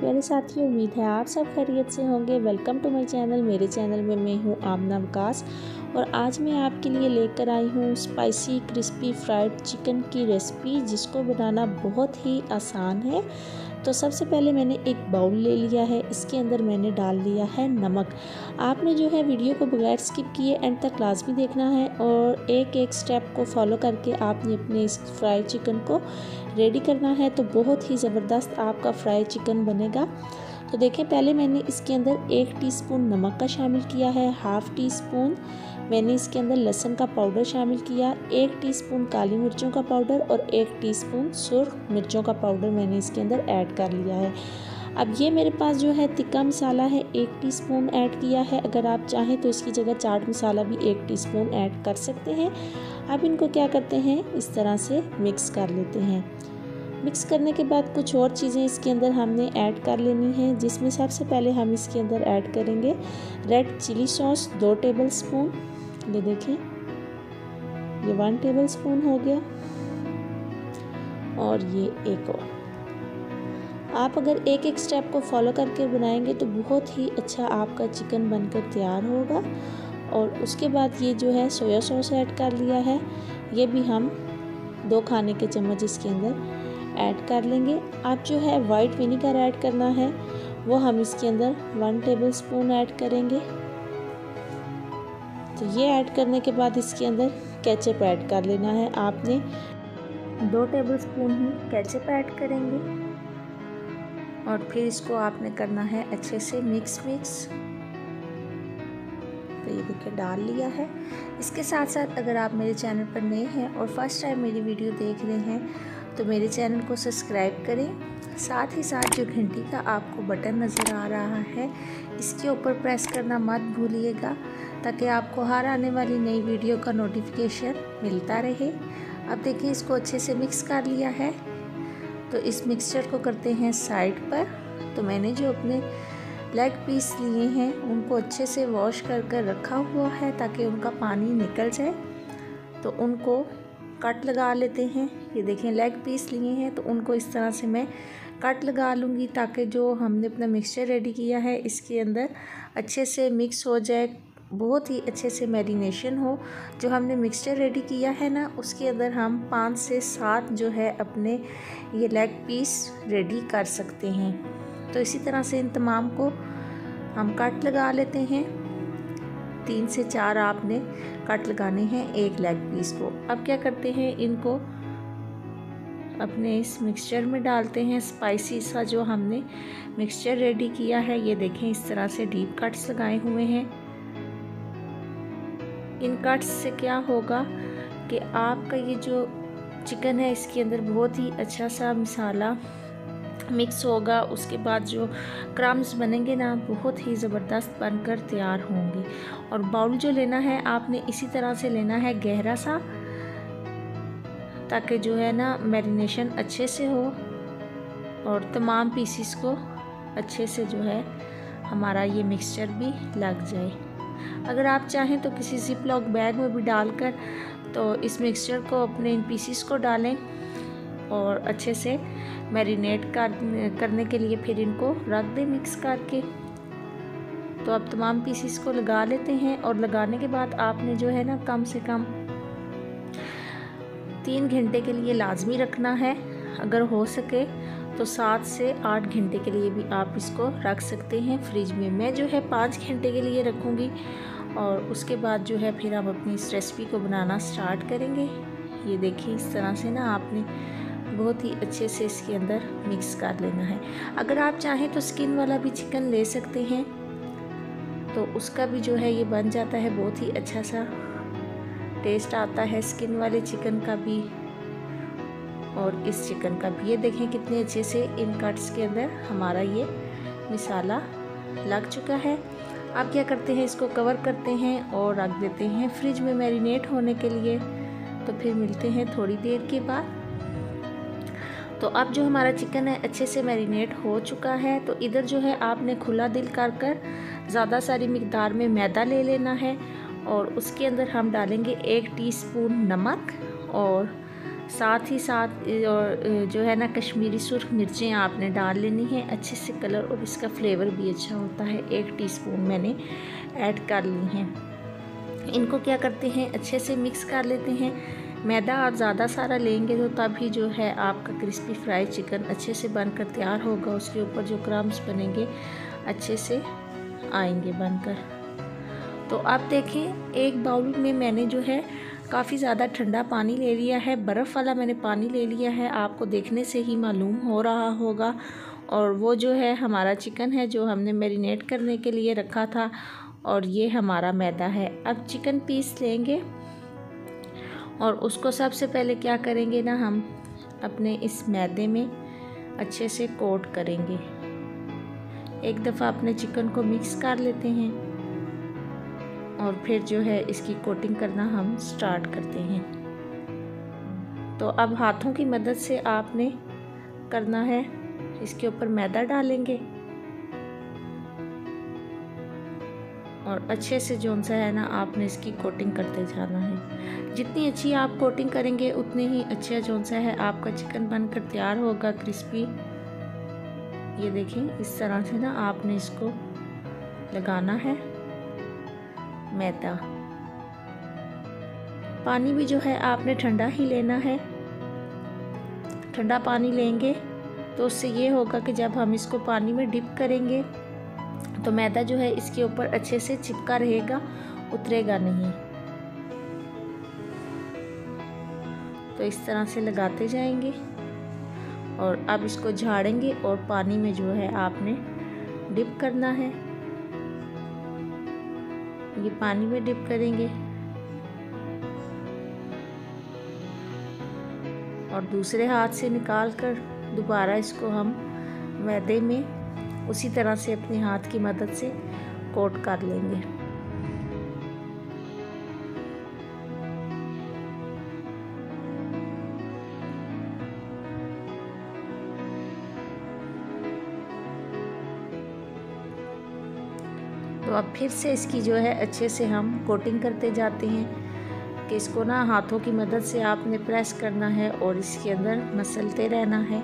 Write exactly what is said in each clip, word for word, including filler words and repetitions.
प्यारे साथियों, उम्मीद है आप सब खैरियत से होंगे। Welcome to my channel. मेरे चैनल में मैं हूं आमना वकास और आज मैं आपके लिए लेकर आई हूं स्पाइसी क्रिस्पी फ्राइड चिकन की रेसिपी, जिसको बनाना बहुत ही आसान है। तो सबसे पहले मैंने एक बाउल ले लिया है, इसके अंदर मैंने डाल लिया है नमक। आपने जो है वीडियो को बगैर स्किप किए एंड तक लाजमी देखना है और एक एक स्टेप को फॉलो करके आपने अपने इस फ्राई चिकन को रेडी करना है, तो बहुत ही ज़बरदस्त आपका फ्राई चिकन बनेगा। तो देखें, पहले मैंने इसके अंदर एक टीस्पून नमक का शामिल किया है, हाफ़ टी स्पून मैंने इसके अंदर लहसुन का पाउडर शामिल किया, एक टीस्पून काली मिर्चों का पाउडर और एक टीस्पून सुर्ख मिर्चों का पाउडर मैंने इसके अंदर ऐड कर लिया है। अब ये मेरे पास जो है तिक्का मसाला है, एक टीस्पून ऐड किया है। अगर आप चाहें तो इसकी जगह चाट मसाला भी एक टीस्पून ऐड कर सकते हैं। अब इनको क्या करते हैं, इस तरह से मिक्स कर लेते हैं। मिक्स करने के बाद कुछ और चीज़ें इसके अंदर हमने ऐड कर लेनी है, जिसमें सबसे पहले हम इसके अंदर ऐड करेंगे रेड चिली सॉस दो टेबल स्पून। ये देखें, ये वन टेबल स्पून हो गया और ये एक और। आप अगर एक एक स्टेप को फॉलो करके बनाएंगे तो बहुत ही अच्छा आपका चिकन बनकर तैयार होगा। और उसके बाद ये जो है सोया सॉस ऐड कर लिया है, ये भी हम दो खाने के चम्मच इसके अंदर ऐड कर लेंगे। आप जो है वाइट विनीगर ऐड करना है, वो हम इसके अंदर वन टेबल स्पून ऐड करेंगे। तो ये ऐड करने के बाद इसके अंदर केचप ऐड कर लेना है। आपने दो टेबल स्पून ही केचप ऐड करेंगे और फिर इसको आपने करना है अच्छे से मिक्स मिक्स। तो ये देखिए डाल लिया है। इसके साथ साथ अगर आप मेरे चैनल पर नए हैं और फर्स्ट टाइम मेरी वीडियो देख रहे हैं तो मेरे चैनल को सब्सक्राइब करें। साथ ही साथ जो घंटी का आपको बटन नज़र आ रहा है, इसके ऊपर प्रेस करना मत भूलिएगा, ताकि आपको हर आने वाली नई वीडियो का नोटिफिकेशन मिलता रहे। अब देखिए, इसको अच्छे से मिक्स कर लिया है। तो इस मिक्सचर को करते हैं साइड पर। तो मैंने जो अपने लेग पीस लिए हैं उनको अच्छे से वॉश कर कर रखा हुआ है, ताकि उनका पानी निकल जाए। तो उनको कट लगा लेते हैं। ये देखें, लेग पीस लिए हैं तो उनको इस तरह से मैं कट लगा लूँगी, ताकि जो हमने अपना मिक्सचर रेडी किया है इसके अंदर अच्छे से मिक्स हो जाए, बहुत ही अच्छे से मैरिनेशन हो। जो हमने मिक्सचर रेडी किया है ना, उसके अंदर हम पाँच से सात जो है अपने ये लेग पीस रेडी कर सकते हैं। तो इसी तरह से इन तमाम को हम कट लगा लेते हैं। तीन से चार आपने कट लगाने हैं एक लेग पीस को। अब क्या करते हैं, इनको अपने इस मिक्सचर में डालते हैं। स्पाइसी सा जो हमने मिक्सचर रेडी किया है, ये देखें इस तरह से डीप कट्स लगाए हुए हैं। इन कट्स से क्या होगा कि आपका ये जो चिकन है इसके अंदर बहुत ही अच्छा सा मसाला मिक्स होगा। उसके बाद जो क्रम्स बनेंगे ना, बहुत ही ज़बरदस्त बनकर तैयार होंगे। और बाउल जो लेना है आपने इसी तरह से लेना है, गहरा सा, ताकि जो है ना मैरिनेशन अच्छे से हो और तमाम पीसीस को अच्छे से जो है हमारा ये मिक्सचर भी लग जाए। अगर आप चाहें तो किसी जिप लॉक बैग में भी डालकर तो इस मिक्सचर को अपने इन पीसीस को डालें और अच्छे से मैरिनेट कर करने के लिए फिर इनको रख दें मिक्स करके। तो अब तमाम पीसीस को लगा लेते हैं और लगाने के बाद आपने जो है ना कम से कम तीन घंटे के लिए लाजमी रखना है। अगर हो सके तो सात से आठ घंटे के लिए भी आप इसको रख सकते हैं फ्रिज में। मैं जो है पाँच घंटे के लिए रखूँगी और उसके बाद जो है फिर हम अपनी इस रेसिपी को बनाना स्टार्ट करेंगे। ये देखिए, इस तरह से ना आपने बहुत ही अच्छे से इसके अंदर मिक्स कर लेना है। अगर आप चाहें तो स्किन वाला भी चिकन ले सकते हैं, तो उसका भी जो है ये बन जाता है, बहुत ही अच्छा सा टेस्ट आता है स्किन वाले चिकन का भी और इस चिकन का भी। ये देखें कितने अच्छे से इन कट्स के अंदर हमारा ये मसाला लग चुका है। अब क्या करते हैं, इसको कवर करते हैं और रख देते हैं फ्रिज में मैरिनेट होने के लिए। तो फिर मिलते हैं थोड़ी देर के बाद। तो अब जो हमारा चिकन है अच्छे से मैरिनेट हो चुका है। तो इधर जो है आपने खुला दिल कर कर ज़्यादा सारी मिकदार में मैदा ले लेना है और उसके अंदर हम डालेंगे एक टीस्पून नमक और साथ ही साथ और जो है ना कश्मीरी सुर्ख मिर्चें आपने डाल लेनी है, अच्छे से कलर और इसका फ्लेवर भी अच्छा होता है। एक टीस्पून मैंने ऐड कर ली हैं। इनको क्या करते हैं, अच्छे से मिक्स कर लेते हैं। मैदा आप ज़्यादा सारा लेंगे तो तभी जो है आपका क्रिस्पी फ्राई चिकन अच्छे से बनकर तैयार होगा। उसके ऊपर जो क्रम्स बनेंगे अच्छे से आएंगे बनकर। तो आप देखें, एक बाउल में मैंने जो है काफ़ी ज़्यादा ठंडा पानी ले लिया है, बर्फ़ वाला मैंने पानी ले लिया है, आपको देखने से ही मालूम हो रहा होगा। और वो जो है हमारा चिकन है जो हमने मैरिनेट करने के लिए रखा था, और ये हमारा मैदा है। अब चिकन पीस लेंगे और उसको सबसे पहले क्या करेंगे ना, हम अपने इस मैदे में अच्छे से कोट करेंगे। एक दफ़ा अपने चिकन को मिक्स कर लेते हैं और फिर जो है इसकी कोटिंग करना हम स्टार्ट करते हैं। तो अब हाथों की मदद से आपने करना है, इसके ऊपर मैदा डालेंगे और अच्छे से जो सा है ना आपने इसकी कोटिंग करते जाना है। जितनी अच्छी आप कोटिंग करेंगे उतनी ही अच्छा जो सा है आपका चिकन बनकर तैयार होगा क्रिस्पी। ये देखें, इस तरह से ना आपने इसको लगाना है मैदा। पानी भी जो है आपने ठंडा ही लेना है। ठंडा पानी लेंगे तो उससे ये होगा कि जब हम इसको पानी में डिप करेंगे तो मैदा जो है इसके ऊपर अच्छे से चिपका रहेगा, उतरेगा नहीं। तो इस तरह से लगाते जाएंगे और अब इसको झाड़ेंगे और पानी में जो है आपने डिप करना है। ये पानी में डिप करेंगे और दूसरे हाथ से निकाल कर दोबारा इसको हम मैदे में उसी तरह से अपने हाथ की मदद से कोट कर लेंगे। तो अब फिर से इसकी जो है अच्छे से हम कोटिंग करते जाते हैं कि इसको ना हाथों की मदद से आपने प्रेस करना है और इसके अंदर मसलते रहना है।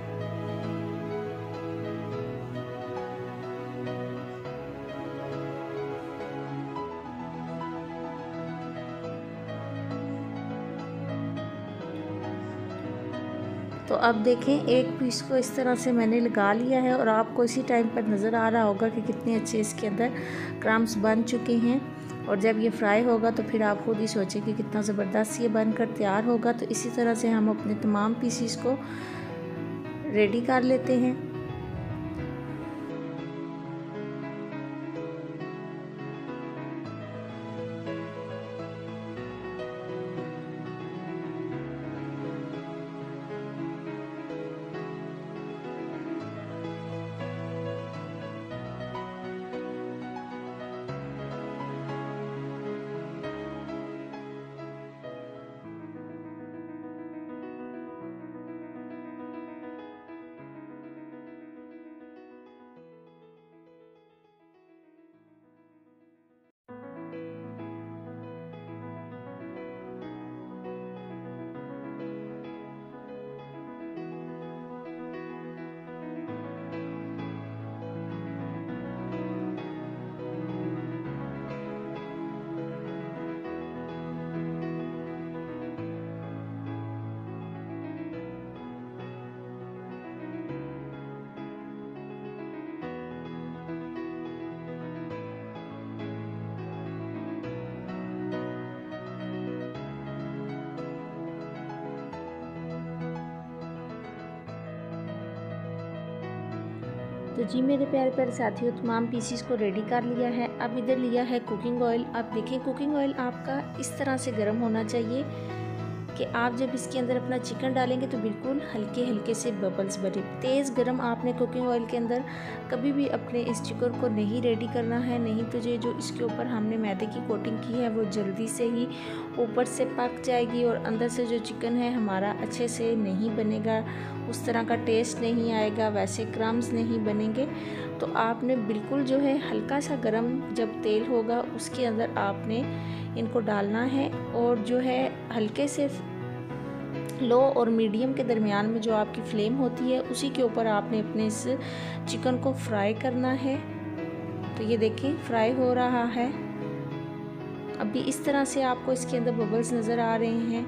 तो अब देखें, एक पीस को इस तरह से मैंने लगा लिया है और आपको इसी टाइम पर नज़र आ रहा होगा कि कितने अच्छे इसके अंदर क्रम्स बन चुके हैं। और जब ये फ्राई होगा तो फिर आप खुद ही सोचें कि कितना ज़बरदस्त ये बनकर तैयार होगा। तो इसी तरह से हम अपने तमाम पीसीस को रेडी कर लेते हैं। तो जी मेरे प्यारे प्यारे साथियों, तमाम पीसीस को रेडी कर लिया है। अब इधर लिया है कुकिंग ऑयल। आप देखें, कुकिंग ऑयल आपका इस तरह से गर्म होना चाहिए कि आप जब इसके अंदर अपना चिकन डालेंगे तो बिल्कुल हल्के हल्के से बबल्स बने। तेज़ गर्म आपने कुकिंग ऑयल के अंदर कभी भी अपने इस चिकन को नहीं रेडी करना है, नहीं तो ये जो इसके ऊपर हमने मैदे की कोटिंग की है वो जल्दी से ही ऊपर से पक जाएगी और अंदर से जो चिकन है हमारा अच्छे से नहीं बनेगा, उस तरह का टेस्ट नहीं आएगा, वैसे क्रम्स नहीं बनेंगे। तो आपने बिल्कुल जो है हल्का सा गरम जब तेल होगा उसके अंदर आपने इनको डालना है और जो है हल्के से लो और मीडियम के दरमियान में जो आपकी फ्लेम होती है उसी के ऊपर आपने अपने इस चिकन को फ्राई करना है। तो ये देखिए फ्राई हो रहा है। अभी इस तरह से आपको इसके अंदर बबल्स नज़र आ रहे हैं।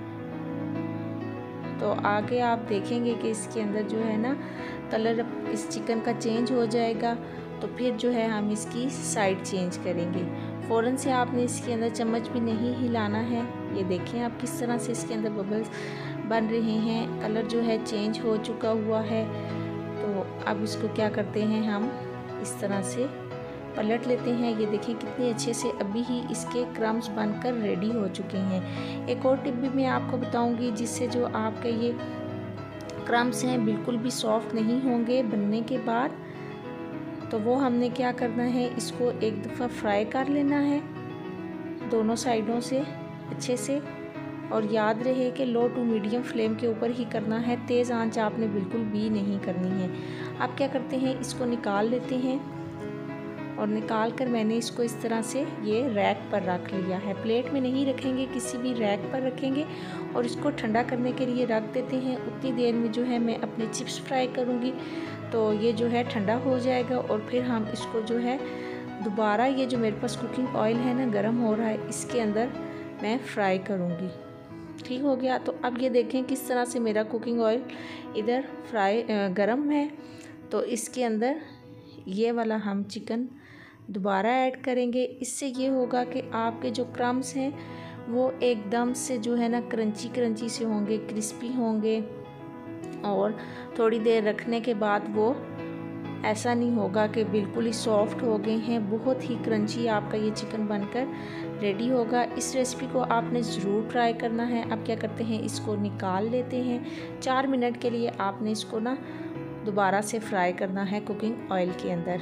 तो आगे आप देखेंगे कि इसके अंदर जो है ना कलर इस चिकन का चेंज हो जाएगा। तो फिर जो है हम इसकी साइड चेंज करेंगे। फ़ौरन से आपने इसके अंदर चम्मच भी नहीं हिलाना है। ये देखें आप किस तरह से इसके अंदर बबल्स बन रहे हैं, कलर जो है चेंज हो चुका हुआ है। तो अब इसको क्या करते हैं, हम इस तरह से पलट लेते हैं। ये देखें कितने अच्छे से अभी ही इसके क्रम्स बनकर रेडी हो चुके हैं। एक और टिप भी मैं आपको बताऊंगी जिससे जो आपके ये क्रम्स हैं बिल्कुल भी सॉफ्ट नहीं होंगे बनने के बाद। तो वो हमने क्या करना है, इसको एक दफ़ा फ्राई कर लेना है दोनों साइडों से अच्छे से। और याद रहे कि लो टू मीडियम फ्लेम के ऊपर ही करना है, तेज़ आंच आपने बिल्कुल भी नहीं करनी है। आप क्या करते हैं, इसको निकाल लेते हैं और निकाल कर मैंने इसको इस तरह से ये रैक पर रख लिया है। प्लेट में नहीं रखेंगे, किसी भी रैक पर रखेंगे और इसको ठंडा करने के लिए रख देते हैं। उतनी देर में जो है मैं अपने चिप्स फ्राई करूँगी। तो ये जो है ठंडा हो जाएगा और फिर हम इसको जो है दोबारा, ये जो मेरे पास कुकिंग ऑयल है ना गर्म हो रहा है, इसके अंदर मैं फ्राई करूँगी। ठीक हो गया। तो अब ये देखें किस तरह से मेरा कुकिंग ऑयल इधर फ्राई गर्म है। तो इसके अंदर ये वाला हम चिकन दोबारा ऐड करेंगे। इससे ये होगा कि आपके जो क्रम्स हैं वो एकदम से जो है ना क्रंची क्रंची से होंगे, क्रिस्पी होंगे। और थोड़ी देर रखने के बाद वो ऐसा नहीं होगा कि बिल्कुल ही सॉफ्ट हो गए हैं, बहुत ही क्रंची आपका ये चिकन बनकर रेडी होगा। इस रेसिपी को आपने ज़रूर ट्राई करना है। अब क्या करते हैं, इसको निकाल लेते हैं। चार मिनट के लिए आपने इसको ना दोबारा से फ्राई करना है कुकिंग ऑयल के अंदर।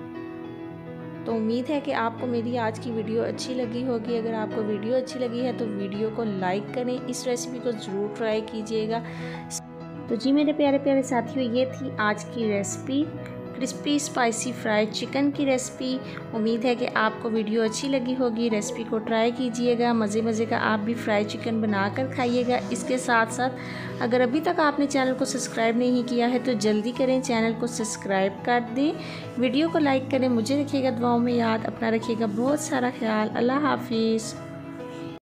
तो उम्मीद है कि आपको मेरी आज की वीडियो अच्छी लगी होगी। अगर आपको वीडियो अच्छी लगी है तो वीडियो को लाइक करें, इस रेसिपी को ज़रूर ट्राई कीजिएगा। तो जी मेरे प्यारे प्यारे साथियों, ये थी आज की recipe, crispy spicy fried chicken की रेसिपी। उम्मीद है कि आपको वीडियो अच्छी लगी होगी। रेसिपी को ट्राई कीजिएगा, मज़े मज़े का आप भी फ्राइड चिकन बनाकर खाइएगा। इसके साथ साथ अगर अभी तक आपने चैनल को सब्सक्राइब नहीं किया है तो जल्दी करें, चैनल को सब्सक्राइब कर दें, वीडियो को लाइक करें। मुझे रखिएगा दुआओं में याद, अपना रखिएगा बहुत सारा ख्याल। अल्लाह हाफिज़।